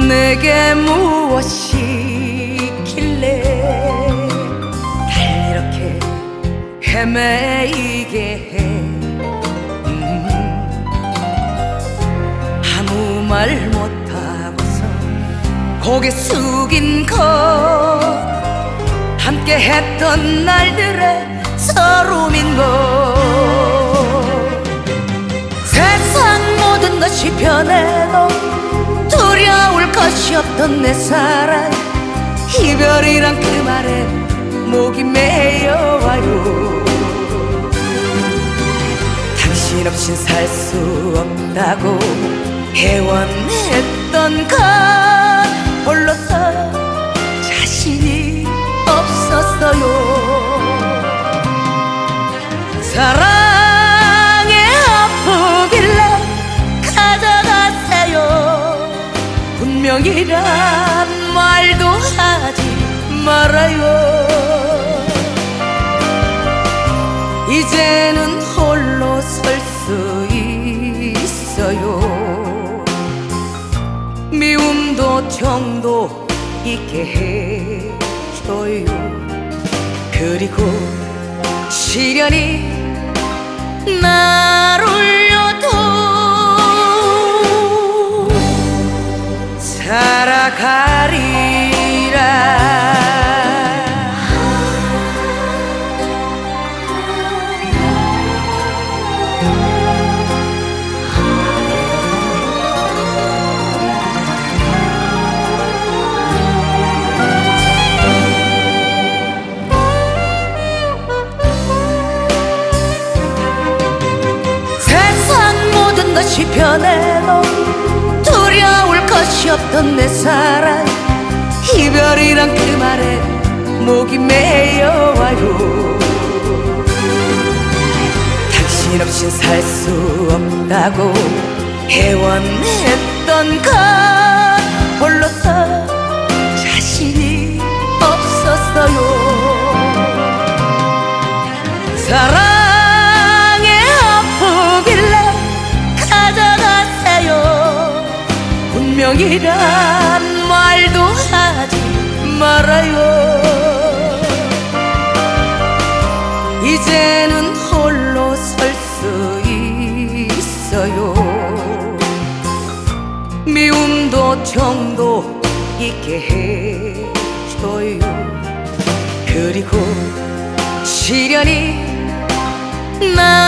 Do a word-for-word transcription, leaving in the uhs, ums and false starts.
내게 무엇이 있길래 날 이렇게 헤매이게 해. 음, 아무 말 못하고서 고개 숙인 것, 함께 했던 날들의 서름인 것. 세상 모든 것이 변해도 두려울 것이 없던 내 사랑, 이별이란 그 말에 목이 메여와요. 당신 없인 살 수 없다고 애원했던 것, 홀로서 자신이 없었어요. 사랑에 아프길래 가져가세요. 운명이란 말도 하지 말아요. 이제는 홀로 설 수 있어요. 미움도 정도 있게 해줘요. 그리고 시련이 날 울려도 살아가리라. 것이 변해도 두려울 것이 없던 내 사랑, 이별이란 그 말에 목이 메여와요. 당신 없인 살 수 없다고 애원했던 것, 홀로서 자신이 없었어요. 사랑에 아프길래 가져가세요. 운명이란 말도 하지 말아요. 이제는 홀로 설 수 있어요. 미움도 정도 있게 해줘요. 그리고 시련이 나